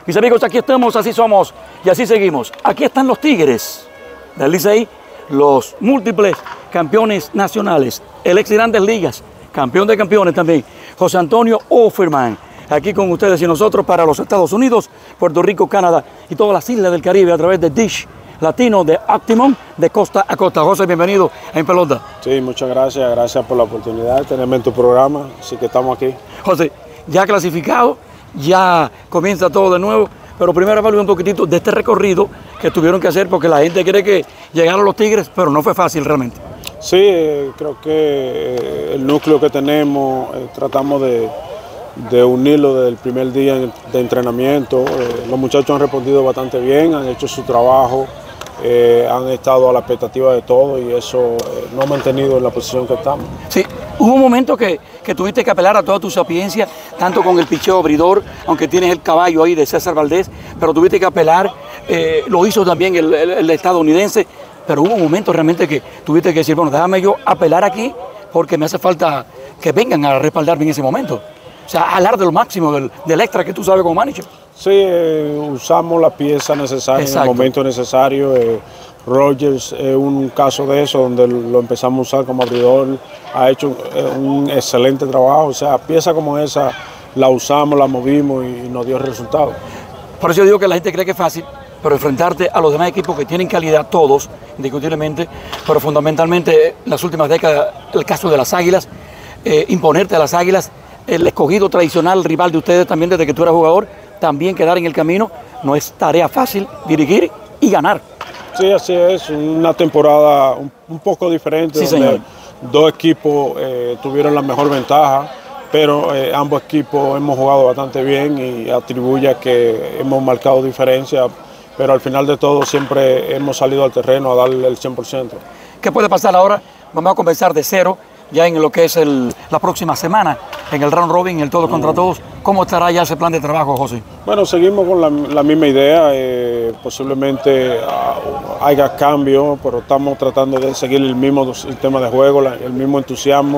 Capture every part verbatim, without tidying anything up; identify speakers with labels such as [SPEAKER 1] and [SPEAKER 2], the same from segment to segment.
[SPEAKER 1] Mis amigos, aquí estamos, así somos y así seguimos. Aquí están los Tigres del Licey, los múltiples campeones nacionales, el ex Grandes Ligas, campeón de campeones también, José Antonio Offerman, aquí con ustedes y nosotros para los Estados Unidos, Puerto Rico, Canadá y todas las islas del Caribe a través de Dish Latino de Optimum de costa a costa. José, bienvenido a En Pelota.
[SPEAKER 2] Sí, muchas gracias, gracias por la oportunidad de tenerme en tu programa, así que estamos aquí.
[SPEAKER 1] José, ya clasificado, ya comienza todo de nuevo, pero primero hablamos un poquitito de este recorrido que tuvieron que hacer porque la gente quiere que llegaran los Tigres, pero no fue fácil realmente.
[SPEAKER 2] Sí, eh, creo que eh, el núcleo que tenemos, eh, tratamos de, de unirlo desde el primer día de entrenamiento. Eh, los muchachos han respondido bastante bien, han hecho su trabajo, eh, han estado a la expectativa de todo y eso eh, nos ha mantenido en la posición que estamos.
[SPEAKER 1] Sí, hubo un momento que, que tuviste que apelar a toda tu sapiencia, tanto con el picheo abridor, aunque tienes el caballo ahí de César Valdés, pero tuviste que apelar, eh, lo hizo también el, el, el estadounidense, pero hubo un momento realmente que tuviste que decir, bueno, déjame yo apelar aquí porque me hace falta que vengan a respaldarme en ese momento. O sea, hablar de lo máximo, del, del extra que tú sabes como manager.
[SPEAKER 2] Sí, eh, usamos la pieza necesaria Exacto. en el momento necesario. Eh, Rogers es un caso de eso, donde lo empezamos a usar como abridor, ha hecho eh, un excelente trabajo. O sea, piezas como esa la usamos, la movimos y, y nos dio el resultado.
[SPEAKER 1] Por eso yo digo que la gente cree que es fácil, pero enfrentarte a los demás equipos que tienen calidad, todos, indiscutiblemente, pero fundamentalmente en las últimas décadas, el caso de las Águilas, eh, imponerte a las Águilas, el escogido tradicional, rival de ustedes también desde que tú eras jugador, también quedar en el camino, no es tarea fácil dirigir y ganar.
[SPEAKER 2] Sí, así es, una temporada un, un poco diferente,
[SPEAKER 1] sí,
[SPEAKER 2] donde
[SPEAKER 1] señor.
[SPEAKER 2] dos equipos eh, tuvieron la mejor ventaja, pero eh, ambos equipos hemos jugado bastante bien y atribuye a que hemos marcado diferencia, pero al final de todo siempre hemos salido al terreno a darle el cien por ciento.
[SPEAKER 1] ¿Qué puede pasar ahora? Vamos a comenzar de cero, ya en lo que es el, la próxima semana, en el round robin, el todos contra todos. ¿Cómo estará ya ese plan de trabajo, José?
[SPEAKER 2] Bueno, seguimos con la, la misma idea, eh, posiblemente uh, haya cambio, pero estamos tratando de seguir el mismo sistema de juego, la, el mismo entusiasmo,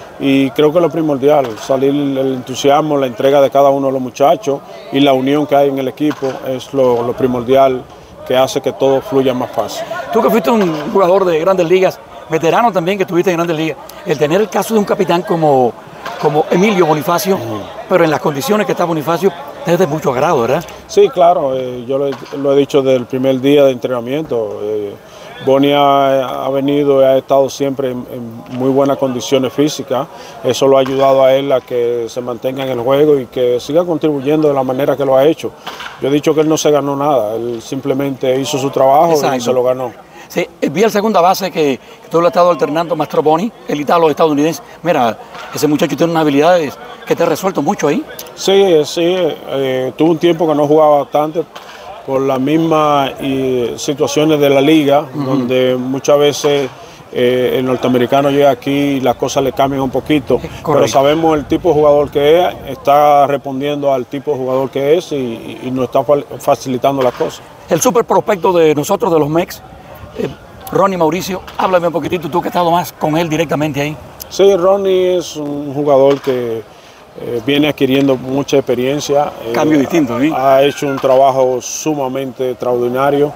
[SPEAKER 2] y creo que lo primordial, salir el entusiasmo, la entrega de cada uno de los muchachos y la unión que hay en el equipo es lo, lo primordial que hace que todo fluya más fácil.
[SPEAKER 1] Tú que fuiste un jugador de Grandes Ligas, veterano también que estuviste en Grandes Ligas, el tener el caso de un capitán como, como Emilio Bonifacio, uh-huh. pero en las condiciones que está Bonifacio, es de mucho agrado, ¿verdad?
[SPEAKER 2] Sí, claro, eh, yo lo, lo he dicho desde el primer día de entrenamiento. Eh, Boni ha, ha venido y ha estado siempre en, en muy buenas condiciones físicas. Eso lo ha ayudado a él a que se mantenga en el juego y que siga contribuyendo de la manera que lo ha hecho. Yo he dicho que él no se ganó nada, él simplemente hizo su trabajo Exacto. y se lo ganó.
[SPEAKER 1] Sí, vi al segunda base que, que tú lo has estado alternando, Mastro Boni, el italo estadounidense. Mira, ese muchacho tiene unas habilidades que te ha resuelto mucho ahí.
[SPEAKER 2] Sí, sí, eh, tuvo un tiempo que no jugaba bastante por las mismas eh, situaciones de la liga, uh-huh. donde muchas veces eh, el norteamericano llega aquí y las cosas le cambian un poquito. Correcto. Pero sabemos el tipo de jugador que es, está respondiendo al tipo de jugador que es y, y nos está facilitando las cosas.
[SPEAKER 1] El super prospecto de nosotros, de los Mex, Eh, Ronnie Mauricio, háblame un poquitito, tú que has estado más con él directamente ahí.
[SPEAKER 2] Sí, Ronnie es un jugador que eh, viene adquiriendo mucha experiencia.
[SPEAKER 1] Cambio
[SPEAKER 2] eh,
[SPEAKER 1] distinto, ¿sí?
[SPEAKER 2] Ha hecho un trabajo sumamente extraordinario.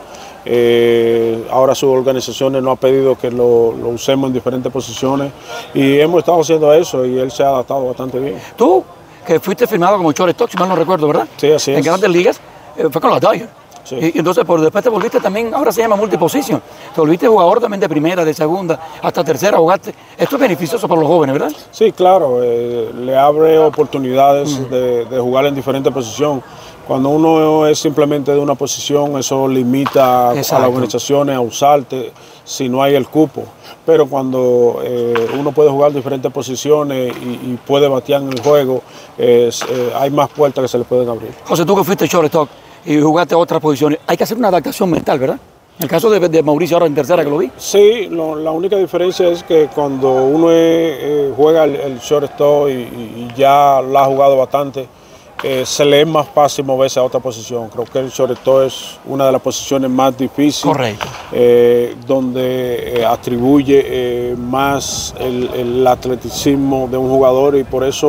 [SPEAKER 2] Eh, ahora sus organizaciones nos han pedido que lo, lo usemos en diferentes posiciones y hemos estado haciendo eso y él se ha adaptado bastante bien.
[SPEAKER 1] Tú, que fuiste firmado como shortstop, si mal no recuerdo, ¿verdad?
[SPEAKER 2] Sí, así es.
[SPEAKER 1] En Grandes Ligas, eh, fue con los Dodgers.
[SPEAKER 2] Sí.
[SPEAKER 1] Y entonces, por después te volviste también, ahora se llama multiposición, te volviste jugador también de primera, de segunda, hasta tercera, jugaste. Esto es beneficioso para los jóvenes, ¿verdad?
[SPEAKER 2] Sí, claro, eh, le abre oportunidades uh-huh. de, de jugar en diferentes posiciones. Cuando uno es simplemente de una posición, eso limita Exacto. a las organizaciones a usarte si no hay el cupo. Pero cuando eh, uno puede jugar diferentes posiciones y, y puede batear en el juego, eh, eh, hay más puertas que se le pueden abrir.
[SPEAKER 1] José, tú que fuiste shortstop y jugaste otras posiciones, hay que hacer una adaptación mental, ¿verdad? En el caso de, de Mauricio ahora en tercera que lo vi.
[SPEAKER 2] Sí, lo, la única diferencia es que cuando uno es, eh, juega el, el shortstop y, y ya lo ha jugado bastante, eh, se le es más fácil moverse a otra posición. Creo que el shortstop es una de las posiciones más difíciles.
[SPEAKER 1] Correcto.
[SPEAKER 2] Eh, donde eh, atribuye eh, más el, el atleticismo de un jugador y por eso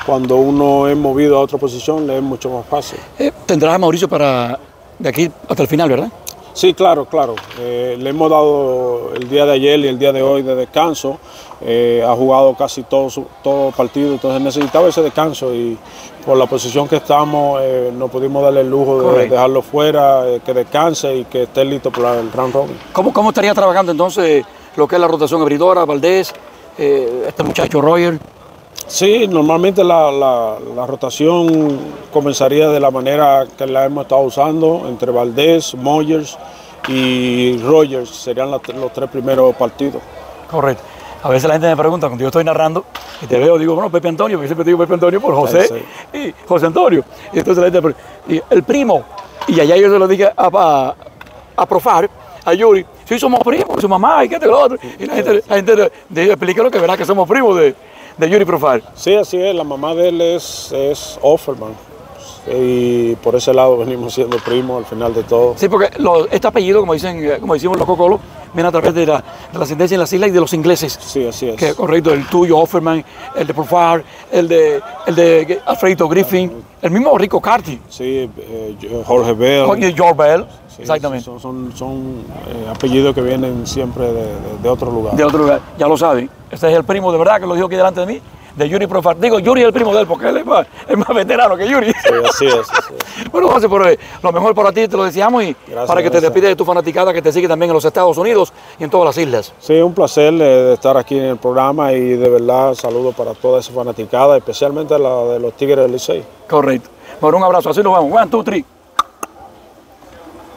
[SPEAKER 2] cuando uno es movido a otra posición le es mucho más fácil.
[SPEAKER 1] Eh, tendrás a Mauricio para de aquí hasta el final, ¿verdad?
[SPEAKER 2] Sí, claro, claro. Eh, le hemos dado el día de ayer y el día de hoy de descanso. Eh, ha jugado casi todo su, todo partido, entonces necesitaba ese descanso y por la posición que estamos eh, no pudimos darle el lujo de Correcto. dejarlo fuera, eh, que descanse y que esté listo para el round robin.
[SPEAKER 1] ¿Cómo, cómo estaría trabajando entonces lo que es la rotación abridora, Valdés, eh, este muchacho Roger?
[SPEAKER 2] Sí, normalmente la, la, la rotación comenzaría de la manera que la hemos estado usando, entre Valdés, Moyers y Rogers, serían la, los tres primeros partidos.
[SPEAKER 1] Correcto. A veces la gente me pregunta, cuando yo estoy narrando, y te veo, digo, bueno, Pepe Antonio, porque siempre digo Pepe Antonio por José sí, sí. y José Antonio. Y entonces la gente y el primo, y allá yo se lo dije a, a, a Profar, a Yuri, sí, somos primos, su mamá, y qué te lo otro. Y la gente, la gente le explica lo que verá que somos primos de, de Yuri Profar.
[SPEAKER 2] Sí, así es, la mamá de él es, es Offerman. Y por ese lado venimos siendo primos al final de todo.
[SPEAKER 1] Sí, porque lo, este apellido, como dicen, como decimos los cocolos, viene a través de la, de la ascendencia en las islas y de los ingleses.
[SPEAKER 2] Sí, así es.
[SPEAKER 1] Que correcto, el tuyo, Offerman, el de Profar, el de, el de Alfredo Griffin, el mismo Rico Carty.
[SPEAKER 2] Sí, eh, Jorge Bell.
[SPEAKER 1] George Bell,
[SPEAKER 2] sí,
[SPEAKER 1] exactamente.
[SPEAKER 2] Son, son, son eh, apellidos que vienen siempre de, de, de otro lugar.
[SPEAKER 1] De otro lugar, ya lo saben. Este es el primo de verdad que lo dijo aquí delante de mí. De Yuri Profar. Digo, Yuri es el primo de él porque él es más, es más veterano que Yuri.
[SPEAKER 2] Sí, así es. Así es.
[SPEAKER 1] Bueno, José, por lo mejor para ti te lo deseamos y gracias, para que gracias. te despides de tu fanaticada que te sigue también en los Estados Unidos y en todas las islas.
[SPEAKER 2] Sí, un placer de estar aquí en el programa y de verdad saludo para toda esa fanaticada, especialmente la de los Tigres del Licey.
[SPEAKER 1] Correcto. Bueno, un abrazo. Así nos vamos. One, two, three.